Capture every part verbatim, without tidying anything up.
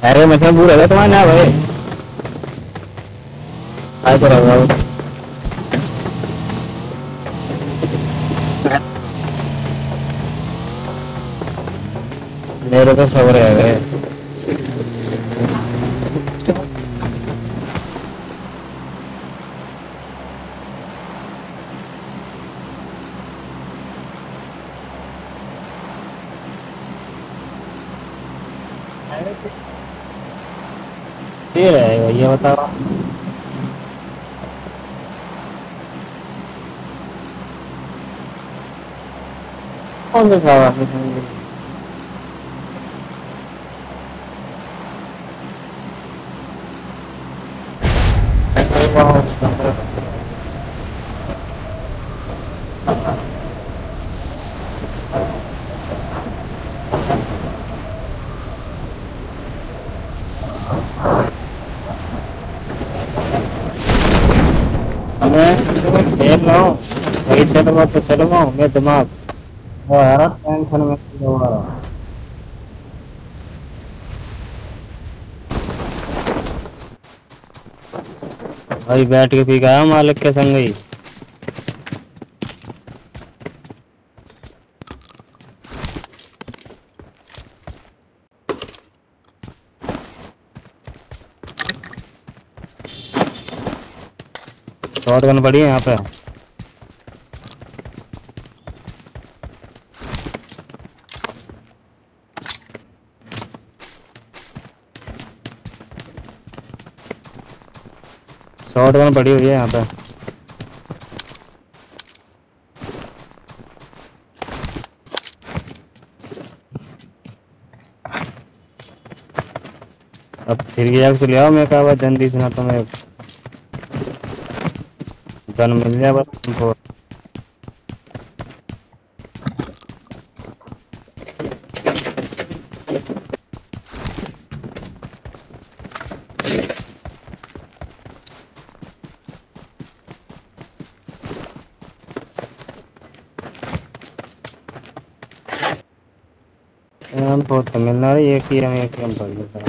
अरे मछली पूरा है तुम्हारे ना भाई काय तो रहा मेरे को सबर है भाई ये है ये बताओ कौन सा खावा मैं खेल रहा हूँ सही चल रहा तो चल रहा हूँ मैं दिमाग यार टेंशन में हो रहा भाई बैठ के पी गया मालिक के संग ही शॉटगन पड़ी है यहाँ पे शॉटगन पड़ी हुई है यहाँ पे अब थ्री एक्स ले आओ मैं कहा जल्दी से ना तुम्हें गन मिल जाए बस तुमको हम बहुत तो मिलना रही एक ही हम एक ही हम पड़ गए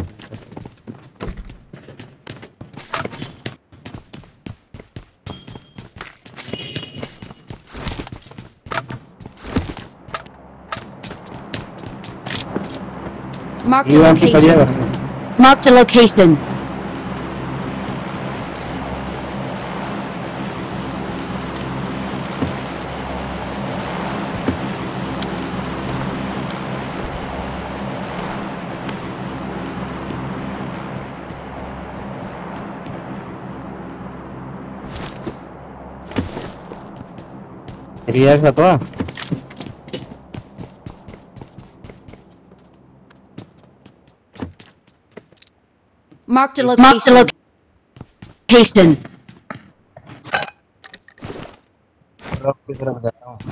Marked a location. Marked a location. React तो Marked a location. Marked a location. Truck की तरफ जा रहा हूँ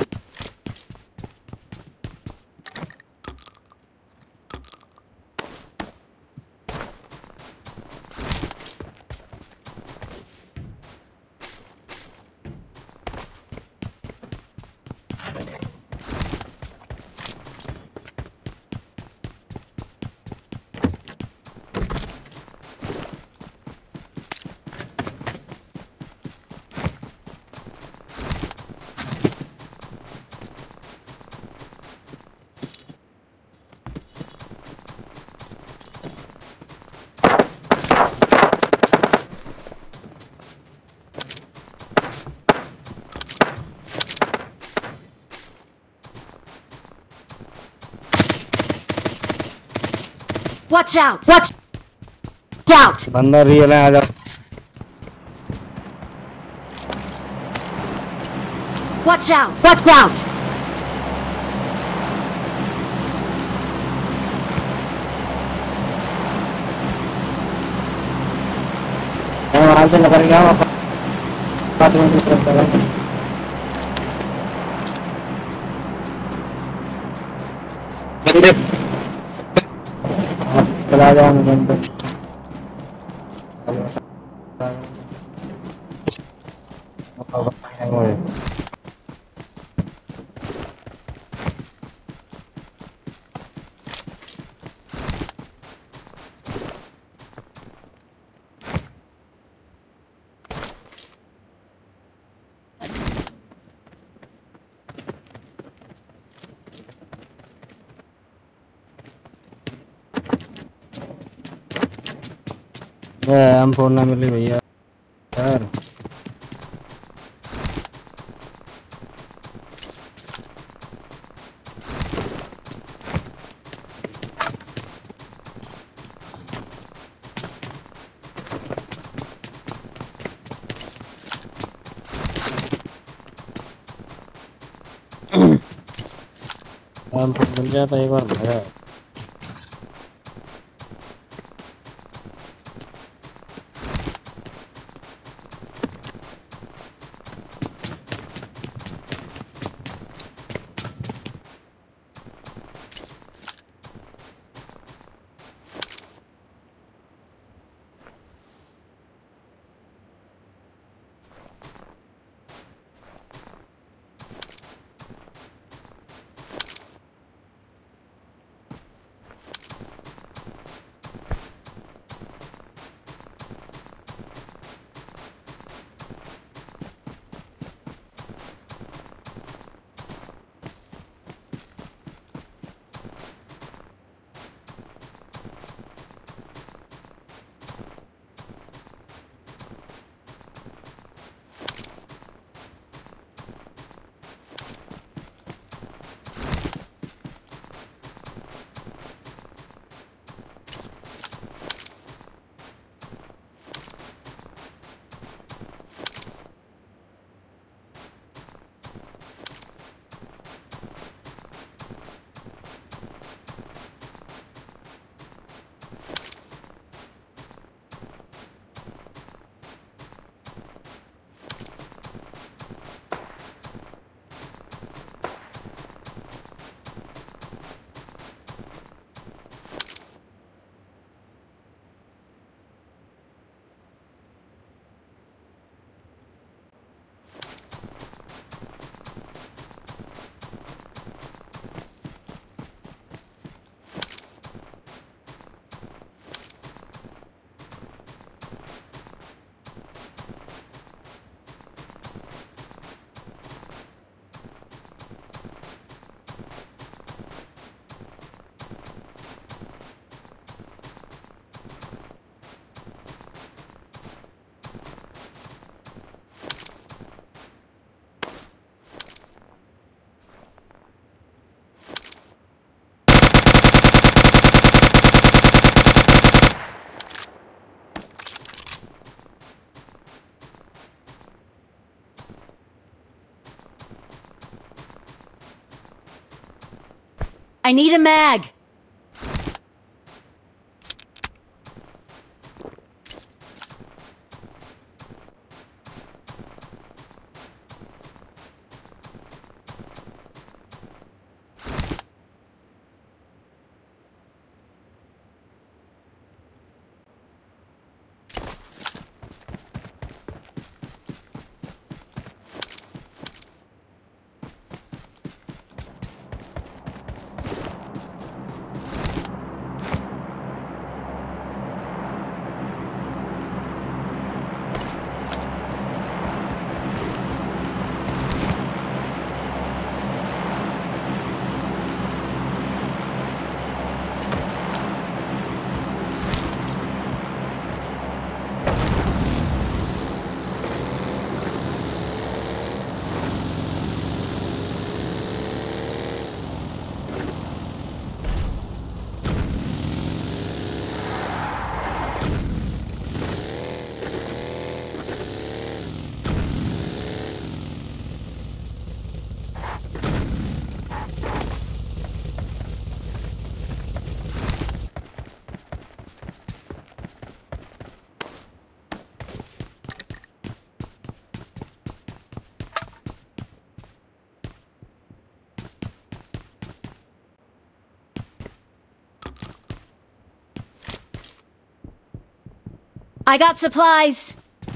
Watch out! Watch out! बंदा रियल है आ जाओ Watch out! Watch out! मैं वहाँ से लग गया हूँ बात में भी करता है बंदे चला जाओ बंदे हम फोन ना मिले भैया यार। हम फोन मिल जाता एक बार मजा। I need a mag. I got supplies.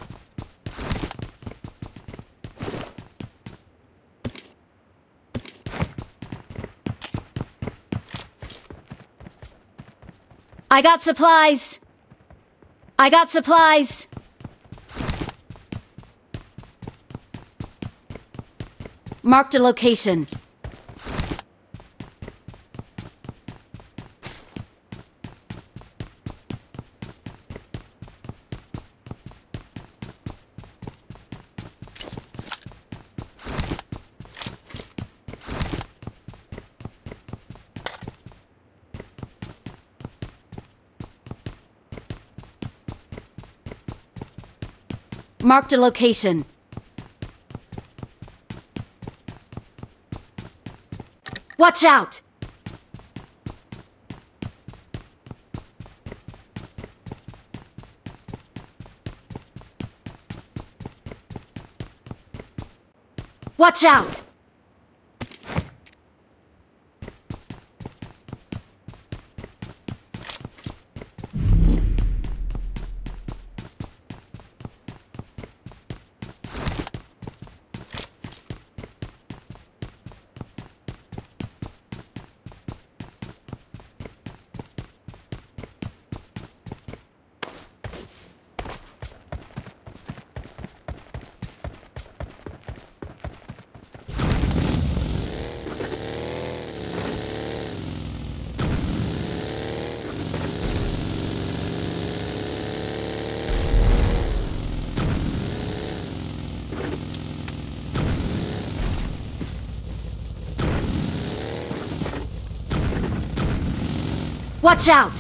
I got supplies. I got supplies. Marked a location. Marked a location. Watch out! Watch out! Watch out!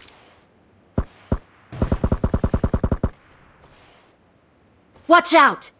Watch out!